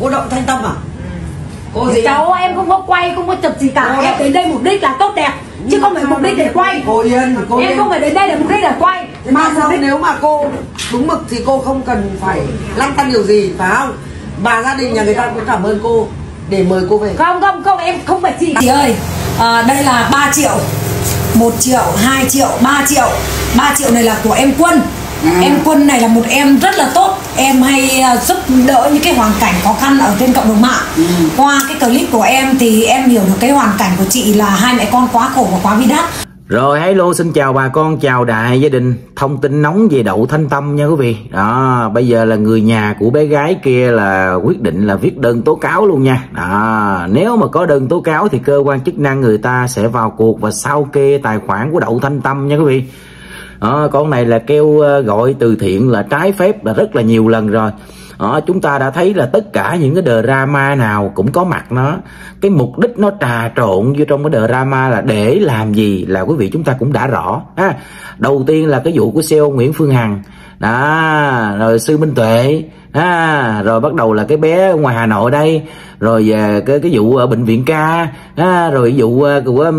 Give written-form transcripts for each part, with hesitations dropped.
Cô Đậu Thanh Tâm à? Cô gì? Cháu em không có quay, không có chụp gì cả. Em đến đây mục đích là tốt đẹp, chứ không phải mục đích để quay. Cô Yên, cô em Yên. không phải đến đây để mục đích là quay. Mà sao nếu mà cô đúng mực thì cô không cần phải lăn tăn điều gì, phải không? Và gia đình nhà người ta cũng cảm ơn cô để mời cô về. Không, em không phải chị ơi. Đây là 3 triệu, 1 triệu, 2 triệu, 3 triệu. 3 triệu này là của em Quân. Em Quân này là một em rất là tốt. Em hay giúp đỡ những cái hoàn cảnh khó khăn ở trên cộng đồng mạng. Qua cái clip của em thì em hiểu được cái hoàn cảnh của chị là hai mẹ con quá khổ và quá bi đát. Rồi hello, xin chào bà con, chào đại gia đình. Thông tin nóng về Đậu Thanh Tâm nha quý vị. Đó, bây giờ là người nhà của bé gái kia là quyết định là viết đơn tố cáo luôn nha. Đó, nếu mà có đơn tố cáo thì cơ quan chức năng người ta sẽ vào cuộc và sao kê tài khoản của Đậu Thanh Tâm nha quý vị. Đó, con này là kêu gọi từ thiện là trái phép là rất là nhiều lần rồi. Đó, chúng ta đã thấy là tất cả những cái drama nào cũng có mặt nó. Cái mục đích nó trà trộn vô trong cái drama là để làm gì là quý vị chúng ta cũng đã rõ. Đầu tiên là cái vụ của CEO Nguyễn Phương Hằng. Đó, rồi Sư Minh Tuệ. Rồi bắt đầu là cái bé ngoài Hà Nội đây. Rồi cái vụ ở bệnh viện ca. Rồi vụ của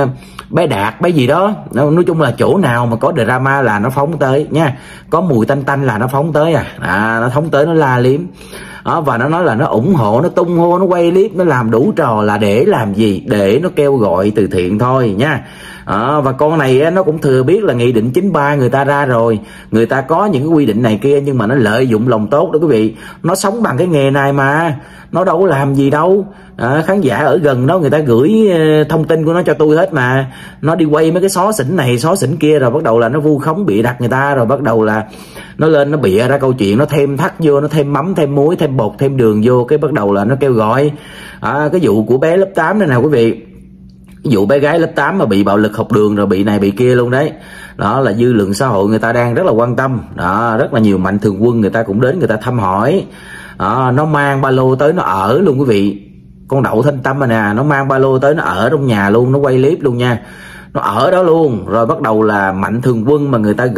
bé Đạt, bé gì đó. Nói chung là chỗ nào mà có drama là nó phóng tới nha. Có mùi tanh tanh là nó phóng tới nó phóng tới, nó la liếm. Và nó nói là nó ủng hộ, nó tung hô, nó quay clip, nó làm đủ trò là để làm gì? Để nó kêu gọi từ thiện thôi nha. Và con này nó cũng thừa biết là nghị định 93 người ta ra rồi, người ta có những cái quy định này kia, nhưng mà nó lợi dụng lòng tốt đó quý vị. Nó sống bằng cái nghề này mà, nó đâu có làm gì đâu. Khán giả ở gần đó người ta gửi thông tin của nó cho tôi hết mà. Nó đi quay mấy cái xó xỉnh này xó xỉnh kia, rồi bắt đầu là nó vu khống bịa đặt người ta, rồi bắt đầu là nó lên nó bịa ra câu chuyện, nó thêm thắt vô, nó thêm mắm thêm muối thêm bột thêm đường vô, cái bắt đầu là nó kêu gọi. Cái vụ của bé lớp 8 này nào quý vị, cái vụ bé gái lớp 8 mà bị bạo lực học đường rồi bị này bị kia luôn đấy. Đó là dư luận xã hội người ta đang rất là quan tâm. Đó, rất là nhiều mạnh thường quân người ta cũng đến người ta thăm hỏi. Nó mang ba lô tới nó ở luôn quý vị. Con Đậu Thanh Tâm này nè, nó mang ba lô tới nó ở trong nhà luôn, nó quay clip luôn nha. Nó ở đó luôn, rồi bắt đầu là mạnh thường quân mà người ta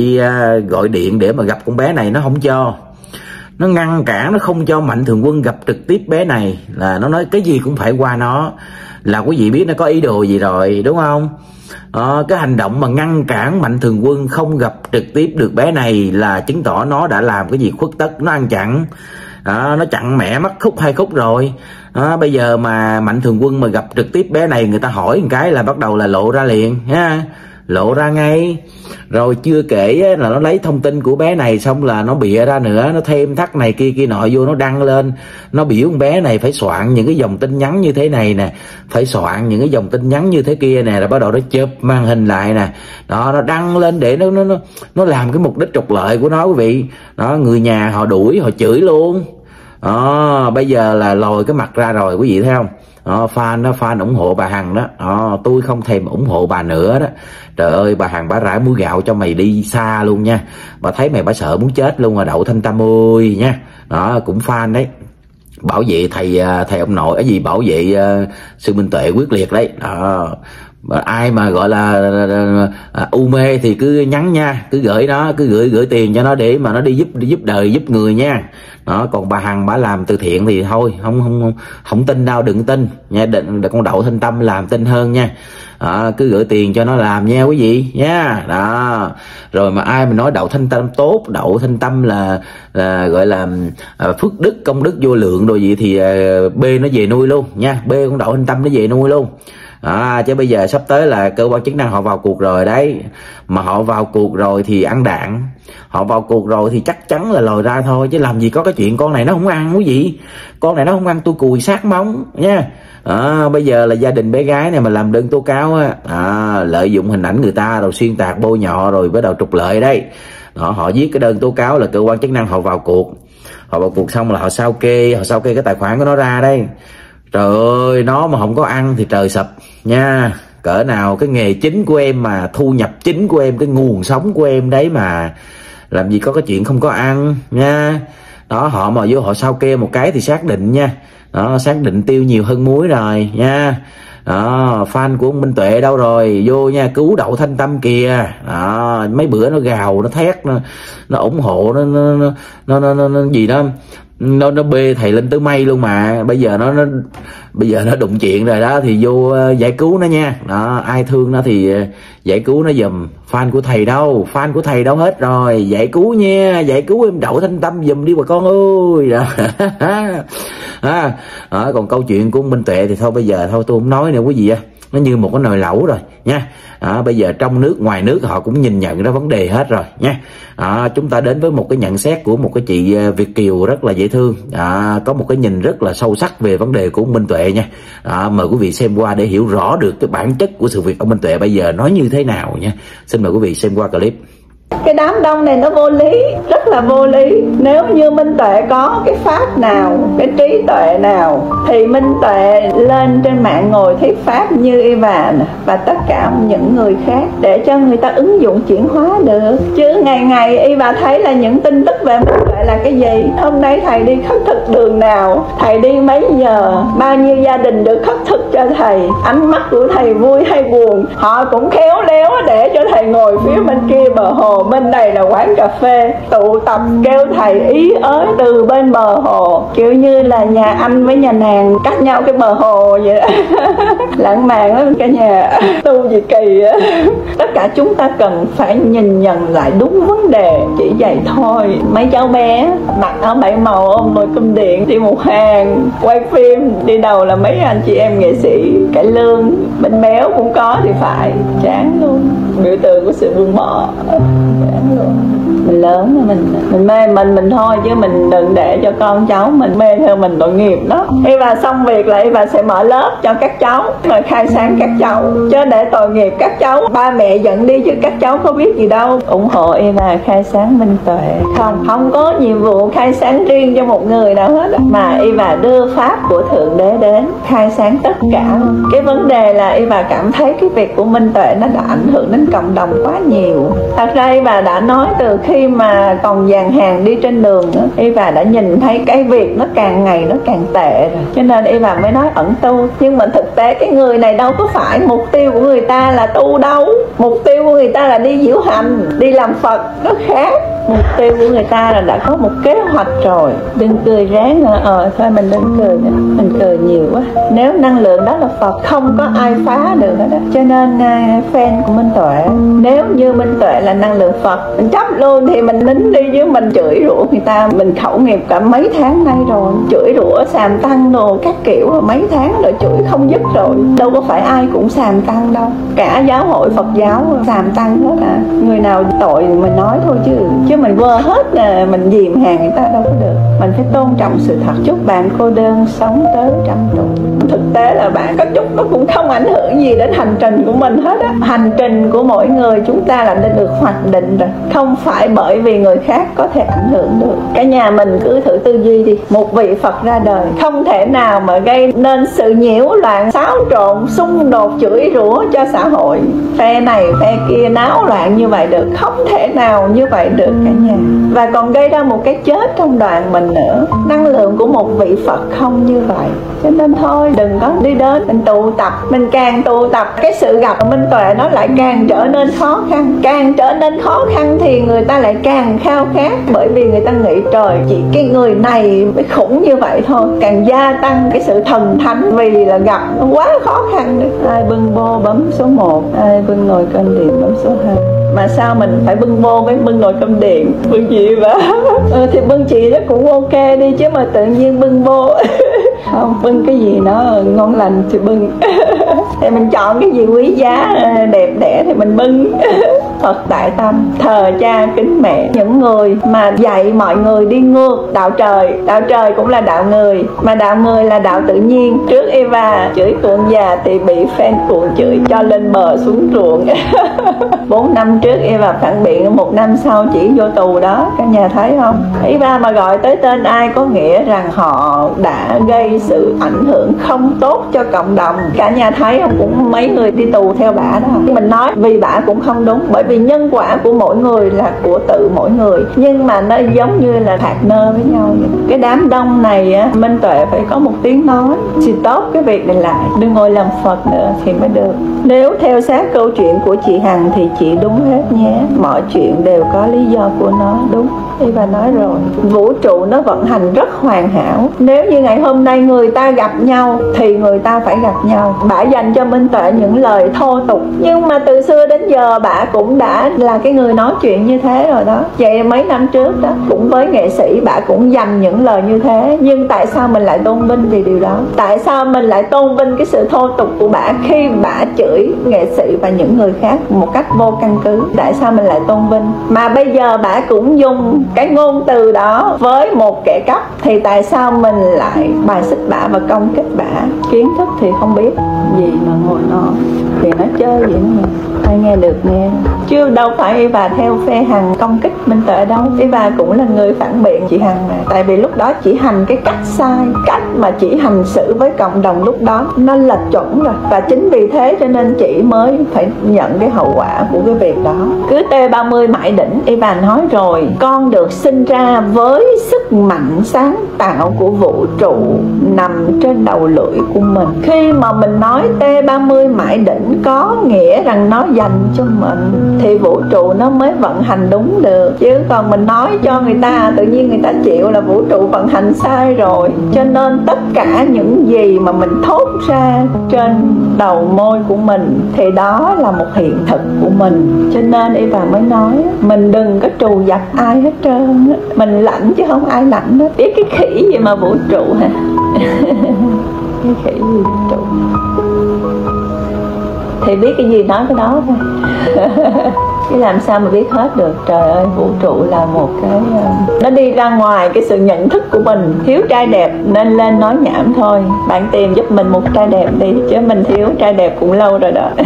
gọi điện để mà gặp con bé này nó không cho. Nó ngăn cản, nó không cho mạnh thường quân gặp trực tiếp bé này, là nó nói cái gì cũng phải qua nó. Là quý vị biết nó có ý đồ gì rồi đúng không? Cái hành động mà ngăn cản mạnh thường quân không gặp trực tiếp được bé này là chứng tỏ nó đã làm cái gì khuất tất, nó ăn chặn. Nó chặn mẹ mất khúc 2 khúc rồi. Bây giờ mà mạnh thường quân mà gặp trực tiếp bé này, người ta hỏi một cái là bắt đầu là lộ ra liền ha, lộ ra ngay. Rồi chưa kể là nó lấy thông tin của bé này xong là nó bịa ra nữa, nó thêm thắt này kia kia nọ vô, nó đăng lên. Nó biểu con bé này phải soạn những cái dòng tin nhắn như thế này nè, phải soạn những cái dòng tin nhắn như thế kia nè, rồi bắt đầu nó chụp màn hình lại nè. Đó, nó đăng lên để nó làm cái mục đích trục lợi của nó quý vị. Đó, người nhà họ đuổi, họ chửi luôn. Bây giờ là lòi cái mặt ra rồi quý vị thấy không? Fan ủng hộ bà Hằng đó. Tôi không thèm ủng hộ bà nữa đó. Trời ơi, bà Hằng bà rải muối gạo cho mày đi xa luôn nha. Bà thấy mày bà sợ muốn chết luôn rồi Đậu Thanh Tâm ơi nha. Đó, cũng fan đấy. Bảo vệ thầy ông nội, cái gì bảo vệ Sư Minh Tuệ quyết liệt đấy. Ai mà gọi là u mê thì cứ nhắn nha, cứ gửi nó, cứ gửi tiền cho nó để mà nó đi giúp đời giúp người nha. Đó, còn bà Hằng bà làm từ thiện thì thôi, không tin đâu, đừng tin nha. Con Đậu Thanh Tâm làm tin hơn nha. Cứ gửi tiền cho nó làm nha quý vị nha. Đó, rồi mà ai mà nói Đậu Thanh Tâm tốt, Đậu Thanh Tâm là gọi là phước đức công đức vô lượng rồi gì thì bê nó về nuôi luôn nha, bê con Đậu Thanh Tâm nó về nuôi luôn. Chứ bây giờ sắp tới là cơ quan chức năng họ vào cuộc rồi đấy. Mà họ vào cuộc rồi thì ăn đạn, họ vào cuộc rồi thì chắc chắn là lòi ra thôi. Chứ làm gì có cái chuyện con này nó không ăn quý vị. Con này nó không ăn tôi cùi sát móng nha. Bây giờ là gia đình bé gái này mà làm đơn tố cáo lợi dụng hình ảnh người ta rồi xuyên tạc bôi nhọ rồi bắt đầu trục lợi đấy. Họ viết cái đơn tố cáo là cơ quan chức năng họ vào cuộc. Họ vào cuộc xong là họ sao kê cái tài khoản của nó ra đây. Trời ơi, nó mà không có ăn thì trời sập nha. Cỡ nào cái nghề chính của em mà thu nhập chính của em, cái nguồn sống của em đấy mà làm gì có cái chuyện không có ăn nha. Đó, họ mà vô họ sao kê một cái thì xác định nha. Đó, xác định tiêu nhiều hơn muối rồi nha. Đó, fan của ông Minh Tuệ đâu rồi, vô nha, cứu Đậu Thanh Tâm kìa. Đó, mấy bữa nó gào nó thét, nó ủng hộ, nó gì đó nó bê thầy lên tới mây luôn mà. Bây giờ nó đụng chuyện rồi đó thì vô giải cứu nó nha. Đó, ai thương nó thì giải cứu nó giùm. Fan của thầy đâu hết rồi, giải cứu nha, giải cứu em Đậu Thanh Tâm giùm đi bà con ơi. Đó. Còn câu chuyện của Minh Tuệ thì thôi bây giờ thôi tôi không nói nữa quý vị á, nó như một cái nồi lẩu rồi nha. Bây giờ trong nước ngoài nước họ cũng nhìn nhận ra vấn đề hết rồi nha. Chúng ta đến với một cái nhận xét của một cái chị Việt kiều rất là dễ thương, có một cái nhìn rất là sâu sắc về vấn đề của Minh Tuệ nha. Mời quý vị xem qua để hiểu rõ được cái bản chất của sự việc ông Minh Tuệ bây giờ nói như thế nào nha. Xin mời quý vị xem qua clip. Cái đám đông này nó vô lý, rất là vô lý. Nếu như Minh Tuệ có cái pháp nào, cái trí tuệ nào thì Minh Tuệ lên trên mạng ngồi thuyết pháp như Eva và tất cả những người khác để cho người ta ứng dụng chuyển hóa được. Chứ ngày ngày Eva thấy là những tin tức về Minh Tuệ là cái gì? Hôm nay thầy đi khất thực đường nào, thầy đi mấy giờ, bao nhiêu gia đình được khất thực cho thầy, ánh mắt của thầy vui hay buồn, họ cũng khéo léo để cho thầy ngồi phía bên kia bờ hồ, bên này là quán cà phê, tụ tập kêu thầy ý ới từ bên bờ hồ, kiểu như là nhà anh với nhà nàng cách nhau cái bờ hồ vậy đó. Lãng mạn lắm cả nhà, tu gì kỳ á. Tất cả chúng ta cần phải nhìn nhận lại đúng vấn đề, chỉ vậy thôi. Mấy cháu bé mặc áo 7 màu ôm nồi cơm điện đi một hàng quay phim, đi đầu là mấy anh chị em nghệ sĩ cải lương, bên béo cũng có thì phải, chán luôn. Biểu tượng của sự buông bỏ. Mình lớn rồi, mình mê mình thôi, chứ mình đừng để cho con cháu mình mê theo mình, tội nghiệp đó. Eva xong việc là Eva sẽ mở lớp cho các cháu rồi khai sáng các cháu, chứ để tội nghiệp các cháu, ba mẹ giận đi chứ các cháu có biết gì đâu. Ủng hộ Eva khai sáng Minh Tuệ. Không có nhiệm vụ khai sáng riêng cho một người nào hết, mà Eva đưa pháp của Thượng Đế đến khai sáng tất cả. Cái vấn đề là Eva cảm thấy cái việc của Minh Tuệ nó đã ảnh hưởng đến cộng đồng quá nhiều. Thật ra Eva đã nói từ khi mà còn dàn hàng đi trên đường nữa, Eva đã nhìn thấy cái việc nó càng ngày nó càng tệ rồi, cho nên Eva mới nói ẩn tu. Nhưng mà thực tế cái người này đâu có phải mục tiêu của người ta là tu đâu, mục tiêu của người ta là đi diễu hành, đi làm Phật, nó khác. Mục tiêu của người ta là đã có một kế hoạch rồi. Đừng cười ráng nữa, thôi mình đừng cười nữa, mình cười nhiều quá. Nếu năng lượng đó là Phật, không có ai phá được hết đó. Cho nên fan của Minh Tuệ, nếu như Minh Tuệ là năng lượng Phật, mình chấp luôn thì mình nín đi, chứ mình chửi rủa người ta, mình khẩu nghiệp cả mấy tháng nay rồi, chửi rủa sàm tăng đồ các kiểu rồi mấy tháng rồi, chửi không dứt rồi. Đâu có phải ai cũng sàm tăng đâu, cả giáo hội Phật giáo sàm tăng hết à. Người nào tội mình nói thôi, chứ mình vơ hết là mình dìm hàng người ta đâu có được. Mình phải tôn trọng sự thật. Chúc bạn cô đơn sống tới 100 tuổi. Thực tế là bạn có chút nó cũng không ảnh hưởng gì đến hành trình của mình hết á. Hành trình của mỗi người chúng ta là đã được hoạch định rồi, không phải bởi vì người khác có thể ảnh hưởng được. Cả nhà mình cứ thử tư duy đi, một vị Phật ra đời không thể nào mà gây nên sự nhiễu loạn, xáo trộn, xung đột, chửi rủa cho xã hội, phe này phe kia náo loạn như vậy được, không thể nào như vậy được cả nhà. Và còn gây ra một cái chết trong đoàn mình nữa. Năng lượng của một vị Phật không như vậy. Cho nên thôi đừng có đi đến mình tụ tập, mình càng tụ tập cái sự gặp Minh Tuệ nó lại càng trở nên khó khăn. Càng trở nên khó khăn thì người ta lại càng khao khát, bởi vì người ta nghĩ trời chỉ cái người này mới khủng như vậy thôi, càng gia tăng cái sự thần thánh vì là gặp nó quá khó khăn nữa. Ai bưng bô bấm số 1, ai bưng nồi cơm điện bấm số 2. Mà sao mình phải bưng bô với bưng nồi cơm điện? Bưng chị và thì bưng chị nó cũng ok đi, chứ mà tự nhiên bưng bô không, bưng cái gì nó ngon lành thì bưng. Thì mình chọn cái gì quý giá đẹp đẽ thì mình bưng. Phật tại tâm, thờ cha kính mẹ, những người mà dạy mọi người đi ngược đạo trời. Đạo trời cũng là đạo người, mà đạo người là đạo tự nhiên. Trước Eva chửi cuộn già thì bị fan cuộn chửi cho lên bờ xuống ruộng. 4 năm trước Eva phản biện, 1 năm sau chỉ vô tù đó, cả nhà thấy không? Eva mà gọi tới tên ai có nghĩa rằng họ đã gây sự ảnh hưởng không tốt cho cộng đồng. Cả nhà thấy không? cũng mấy người đi tù theo bả đó. Mình nói vì bả cũng không đúng, bởi vì nhân quả của mỗi người là của tự mỗi người, nhưng mà nó giống như là partner với nhau vậy. Cái đám đông này á, Minh Tuệ phải có một tiếng nói, stop cái việc này lại, đừng ngồi làm Phật nữa thì mới được. Nếu theo sát câu chuyện của chị Hằng thì chị đúng hết nhé, mọi chuyện đều có lý do của nó, đúng. Eva nói rồi, vũ trụ nó vận hành rất hoàn hảo. Nếu như ngày hôm nay người ta gặp nhau thì người ta phải gặp nhau. Bả dành cho Minh Tuệ những lời thô tục, nhưng mà từ xưa đến giờ bả cũng đã là cái người nói chuyện như thế rồi đó. Vậy mấy năm trước đó, cũng với nghệ sĩ bả cũng dành những lời như thế. Nhưng tại sao mình lại tôn vinh vì điều đó? Tại sao mình lại tôn vinh cái sự thô tục của bả khi bả chửi nghệ sĩ và những người khác một cách vô căn cứ? Tại sao mình lại tôn vinh? Mà bây giờ bả cũng dùng cái ngôn từ đó với một kẻ cắp, thì tại sao mình lại bài xích bả và công kích bả? Kiến thức thì không biết gì mà ngồi nói thì nó chơi vậy nữa. Ai nghe được nghe, chứ đâu phải Eva theo phe Hằng công kích Minh Tuệ đâu. Eva cũng là người phản biện chị Hằng mà. Tại vì lúc đó chỉ hành cái cách sai, cách mà chỉ hành xử với cộng đồng lúc đó nó lệch chuẩn rồi. Và chính vì thế cho nên chị mới phải nhận cái hậu quả của cái việc đó. Cứ T30 mãi đỉnh, Eva nói rồi, con được sinh ra với sức mạnh sáng tạo của vũ trụ nằm trên đầu lưỡi của mình. Khi mà mình nói T30 mãi đỉnh có nghĩa rằng nó dành cho mình thì vũ trụ nó mới vận hành đúng được. Chứ còn mình nói cho người ta, tự nhiên người ta chịu là vũ trụ vận hành sai rồi. Cho nên tất cả những gì mà mình thốt ra trên đầu môi của mình thì đó là một hiện thực của mình. Cho nên Eva mới nói mình đừng có trù dập ai hết trơn. Mình lãnh chứ không ai lãnh hết. Biết cái khỉ gì mà vũ trụ hả? Cái khỉ gì vũ trụ thì biết cái gì nói cái đó thôi. Chứ làm sao mà biết hết được. Trời ơi, vũ trụ là một cái nó đi ra ngoài cái sự nhận thức của mình. Thiếu trai đẹp nên lên nói nhảm thôi. Bạn tìm giúp mình một trai đẹp đi, chứ mình thiếu trai đẹp cũng lâu rồi đó.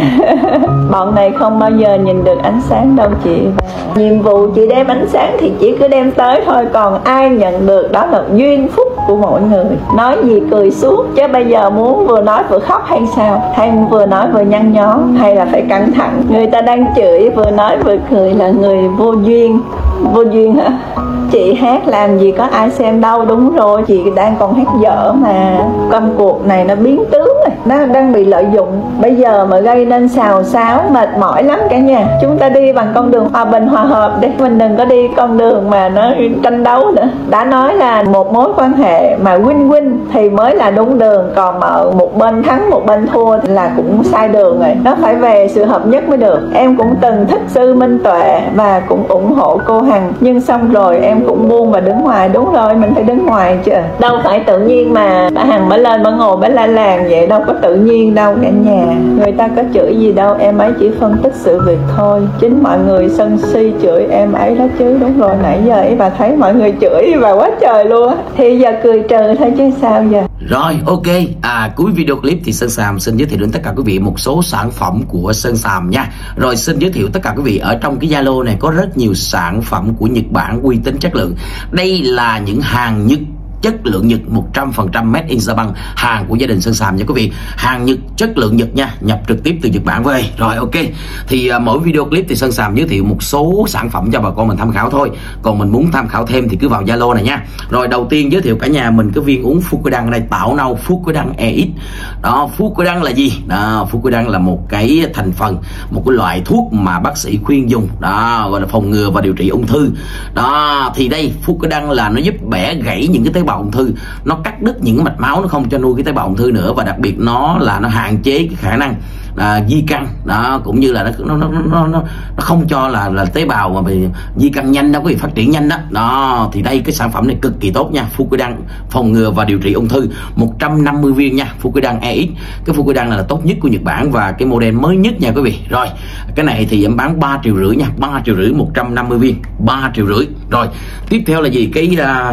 Bọn này không bao giờ nhìn được ánh sáng đâu chị. Nhiệm vụ chị đem ánh sáng thì chỉ cứ đem tới thôi. Còn ai nhận được đó là duyên phúc của mỗi người. Nói gì cười suốt, chứ bây giờ muốn vừa nói vừa khóc hay sao? Hay vừa nói vừa nhăn nhó, hay là phải căng thẳng? Người ta đang chửi vừa nói vừa cười là người vô duyên. Vô duyên hả? Chị hát làm gì có ai xem đâu. Đúng rồi, chị đang còn hát dở mà. Công cuộc này nó biến tướng rồi, nó đang bị lợi dụng. Bây giờ mà gây nên xào xáo mệt mỏi lắm cả nhà. Chúng ta đi bằng con đường hòa bình hòa hợp đi, mình đừng có đi con đường mà nó tranh đấu nữa. Đã nói là một mối quan hệ mà win-win thì mới là đúng đường. Còn mà một bên thắng một bên thua là cũng sai đường rồi. Nó phải về sự hợp nhất mới được. Em cũng từng thích sư Minh Tuệ và cũng ủng hộ cô Hằng, nhưng xong rồi em cũng buông và đứng ngoài. Đúng rồi, mình phải đứng ngoài chứ. Đâu phải tự nhiên mà bà Hằng mới lên bà ngồi bà la làng vậy. Đâu có tự nhiên đâu cả nhà. Người ta có chửi gì đâu, em ấy chỉ phân tích sự việc thôi. Chính mọi người sân si chửi em ấy đó chứ. Đúng rồi, nãy giờ ấy bà thấy mọi người chửi bà quá trời luôn á. Thì giờ cười trừ thôi chứ sao giờ. Rồi, ok. Cuối video clip thì Sơn Sàm xin giới thiệu đến tất cả quý vị một số sản phẩm của Sơn Sàm nha. Rồi xin giới thiệu tất cả quý vị ở trong cái Zalo này có rất nhiều sản phẩm của Nhật Bản uy tín chất lượng. Đây là những hàng Nhật, chất lượng Nhật 100% made in Japan, hàng của gia đình Sơn Sàm nha quý vị. Hàng Nhật, chất lượng Nhật nha, nhập trực tiếp từ Nhật Bản về. Rồi ok. Thì mỗi video clip thì Sơn Sàm giới thiệu một số sản phẩm cho bà con mình tham khảo thôi. Còn mình muốn tham khảo thêm thì cứ vào Zalo này nha. Rồi đầu tiên giới thiệu cả nhà mình cái viên uống Fukudan ở đây, Tảo Nâu Fukudan EX. Đó, Fukudan là gì? Đó, Fukudan là một cái thành phần, một cái loại thuốc mà bác sĩ khuyên dùng. Đó, gọi là phòng ngừa và điều trị ung thư. Đó, thì đây Fukudan là nó giúp bẻ gãy những cái tế bào ung thư, nó cắt đứt những cái mạch máu, nó không cho nuôi cái tế bào ung thư nữa, và đặc biệt nó hạn chế cái khả năng di căn đó, cũng như là nó không cho là tế bào mà bị di căn nhanh đó, có bị phát triển nhanh đó. Đó thì đây cái sản phẩm này cực kỳ tốt nha. Fukudan phòng ngừa và điều trị ung thư 150 viên nha. Fukudan EX, cái Fukudan này là tốt nhất của Nhật Bản và cái model mới nhất nha quý vị. Rồi cái này thì em bán 3,5 triệu nha, 3,5 triệu 150 viên, 3,5 triệu. Rồi tiếp theo là gì? Cái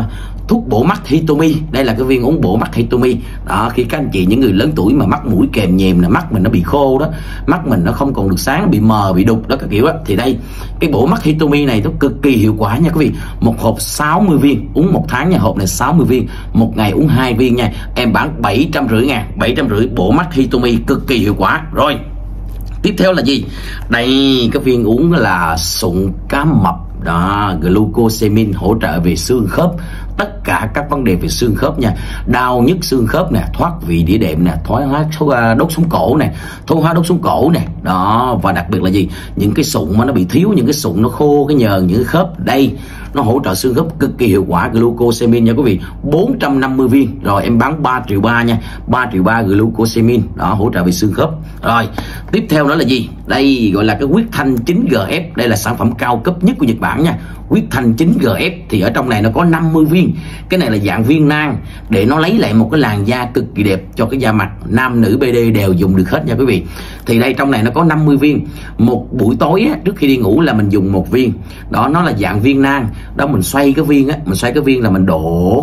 thuốc bổ mắt Hitomi. Đây là cái viên uống bổ mắt Hitomi đó. Khi các anh chị những người lớn tuổi mà mắt mũi kèm nhèm là mắt mình nó bị khô đó, mắt mình nó không còn được sáng, bị mờ, bị đục đó các kiểu đó, thì đây cái bổ mắt Hitomi này nó cực kỳ hiệu quả nha quý vị. Một hộp 60 viên uống 1 tháng nha, hộp này 60 viên, một ngày uống 2 viên nha. Em bán 750 ngàn, 750 bổ mắt Hitomi cực kỳ hiệu quả. Rồi tiếp theo là gì? Đây cái viên uống là sụn cá mập đó, glucosamine, hỗ trợ về xương khớp, tất cả các vấn đề về xương khớp nha. Đau nhức xương khớp nè, thoát vị đĩa đệm nè, thoái hóa đốt sống cổ nè, thoái hóa đốt sống cổ nè đó. Và đặc biệt là gì? Những cái sụn mà nó bị thiếu, những cái sụn nó khô cái nhờn, những cái khớp, đây nó hỗ trợ xương khớp cực kỳ hiệu quả. Glucosamine nha quý vị, 450 viên. Rồi em bán 3,3 triệu nha, 3,3 triệu glucosamine đó, hỗ trợ về xương khớp. Rồi tiếp theo đó là gì? Đây gọi là cái huyết thanh 9GF. Đây là sản phẩm cao cấp nhất của Nhật Bản nha. Huyết thanh 9GF thì ở trong này nó có 50 viên. Cái này là dạng viên nang để nó lấy lại một cái làn da cực kỳ đẹp cho cái da mặt. Nam nữ BD đều dùng được hết nha quý vị. Thì đây trong này nó có 50 viên. Một buổi tối á, trước khi đi ngủ là mình dùng 1 viên. Đó, nó là dạng viên nang. Đó, mình xoay cái viên á, mình xoay cái viên là mình đổ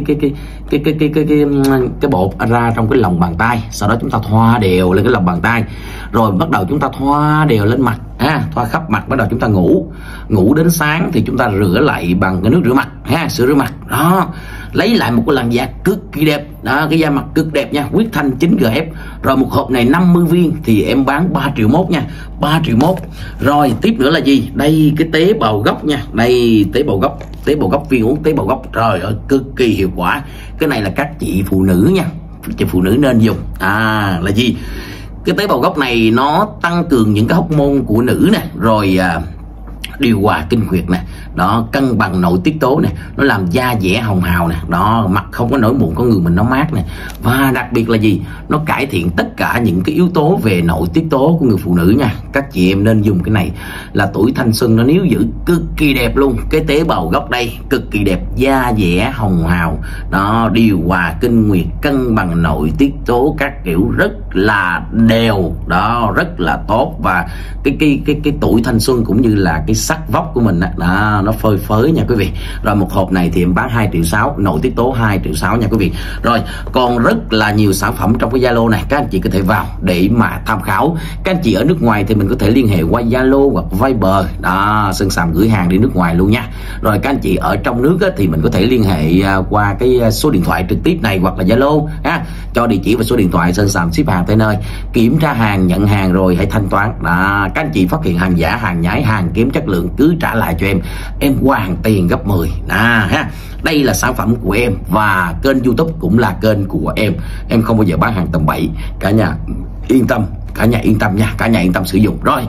cái bột ra trong cái lòng bàn tay. Sau đó chúng ta thoa đều lên cái lòng bàn tay. Rồi bắt đầu chúng ta thoa đều lên mặt, thoa khắp mặt. Bắt đầu chúng ta ngủ đến sáng thì chúng ta rửa lại bằng cái nước rửa mặt, sữa rửa mặt đó, lấy lại một cái làn da cực kỳ đẹp đó, cái da mặt cực đẹp nha. Huyết thanh 9GF. Rồi một hộp này 50 viên thì em bán 3,1 triệu nha, 3,1 triệu. Rồi tiếp nữa là gì? Đây cái tế bào gốc nha. Đây tế bào gốc, viên uống tế bào gốc. Trời ơi cực kỳ hiệu quả. Cái này là các chị phụ nữ nha, chị phụ nữ nên dùng. Là gì? Cái tế bào gốc này nó tăng cường những cái hormone của nữ nè, rồi điều hòa kinh nguyệt nè đó, cân bằng nội tiết tố nè, nó làm da dẻ hồng hào nè đó, mặt không có nổi mụn, con người mình nó mát nè. Và đặc biệt là gì? Nó cải thiện tất cả những cái yếu tố về nội tiết tố của người phụ nữ nha. Các chị em nên dùng cái này, là tuổi thanh xuân nó níu giữ cực kỳ đẹp luôn. Cái tế bào gốc đây cực kỳ đẹp, da dẻ hồng hào đó, điều hòa kinh nguyệt, cân bằng nội tiết tố các kiểu, rất là đều đó, rất là tốt. Và cái tuổi thanh xuân cũng như là cái sắc vóc của mình đó, nó phơi phới nha quý vị. Rồi một hộp này thì em bán 2,6 triệu, nội tiết tố 2,6 triệu nha quý vị. Rồi còn rất là nhiều sản phẩm trong cái Zalo này, các anh chị có thể vào để mà tham khảo. Các anh chị ở nước ngoài thì mình có thể liên hệ qua Zalo hoặc Viber đó, Sơn Sàm gửi hàng đi nước ngoài luôn nha. Rồi các anh chị ở trong nước thì mình có thể liên hệ qua cái số điện thoại trực tiếp này hoặc là Zalo cho địa chỉ và số điện thoại. Sơn Sàm ship hàng tới nơi, kiểm tra hàng, nhận hàng rồi hãy thanh toán đó. Các anh chị phát hiện hàng giả, hàng nhái, hàng kém chất lượng cứ trả lại cho em hoàn tiền gấp 10 Đây là sản phẩm của em và kênh YouTube cũng là kênh của em không bao giờ bán hàng tầm bậy. Cả nhà yên tâm, cả nhà yên tâm nha, cả nhà yên tâm sử dụng. Rồi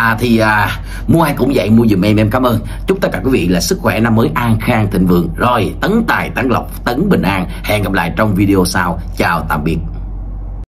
mua ai cũng vậy, mua giùm em cảm ơn. Chúc tất cả quý vị là sức khỏe, năm mới an khang thịnh vượng. Rồi tấn tài tấn lộc, tấn bình an. Hẹn gặp lại trong video sau. Chào tạm biệt.